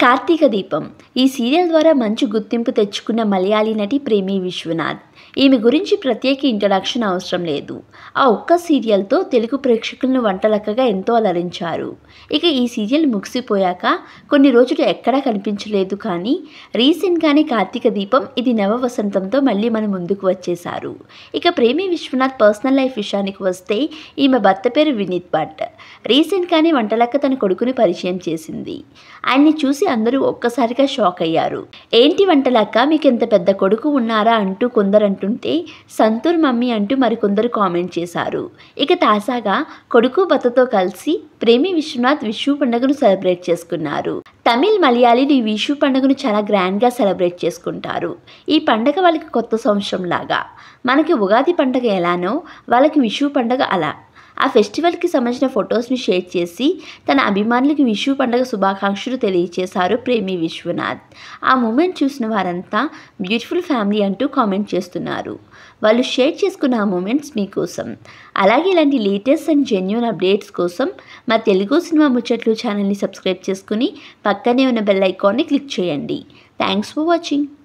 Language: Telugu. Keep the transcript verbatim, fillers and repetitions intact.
కార్తీక దీపం ఈ సీరియల్ ద్వారా మంచి గుర్తింపు తెచ్చుకున్న మలయాళీ నటి ప్రేమి విశ్వనాథ్. ఈమె గురించి ప్రత్యేక ఇంట్రడక్షన్ అవసరం లేదు. ఆ ఒక్క సీరియల్తో తెలుగు ప్రేక్షకులను వంటలక్కగా ఎంతో అలరించారు. ఇక ఈ సీరియల్ ముగిసిపోయాక కొన్ని రోజులు ఎక్కడా కనిపించలేదు. కానీ రీసెంట్గానే కార్తీక దీపం ఇది నవ వసంతంతో మళ్ళీ మన ముందుకు వచ్చేశారు. ఇక ప్రేమి విశ్వనాథ్ పర్సనల్ లైఫ్ విషయానికి వస్తే ఈమె భర్త పేరు వినీత్ భట్. రీసెంట్గానే వంటలక్క తన కొడుకుని పరిచయం చేసింది. ఆయన్ని చూసి అందరూ ఒక్కసారిగా షాక్ అయ్యారు. ఏంటి వంటలక్క, మీకు ఎంత పెద్ద కొడుకు ఉన్నారా అంటూ కొందరు అంటుంటే సంతూర్ మమ్మీ అంటూ మరికొందరు కామెంట్ చేశారు. ఇక తాజాగా కొడుకు భర్తతో కలిసి ప్రేమి విశ్వనాథ్ విషు పండుగను సెలబ్రేట్ చేసుకున్నారు. తమిళ్ మలయాళీలు ఈ విషు పండుగను చాలా గ్రాండ్గా సెలబ్రేట్ చేసుకుంటారు. ఈ పండుగ వాళ్ళకి కొత్త సంవత్సరం లాగా. మనకి ఉగాది పండుగ ఎలానో వాళ్ళకి విషు పండుగ అలా. ఆ ఫెస్టివల్కి సంబంధించిన ఫొటోస్ని షేర్ చేసి తన అభిమానులకి విషు పండుగ శుభాకాంక్షలు తెలియజేశారు ప్రేమి విశ్వనాథ్. ఆ మూమెంట్ చూసిన వారంతా బ్యూటిఫుల్ ఫ్యామిలీ అంటూ కామెంట్ చేస్తున్నారు. వాళ్ళు షేర్ చేసుకున్న ఆ మూమెంట్స్ మీకోసం. అలాగే ఇలాంటి లేటెస్ట్ అండ్ జెన్యూన్ అప్డేట్స్ కోసం మా తెలుగు సినిమా ముచ్చట్లు ఛానల్ని సబ్స్క్రైబ్ చేసుకుని పక్కనే ఉన్న బెల్ ఐకాన్ని క్లిక్ చేయండి. Thanks for watching.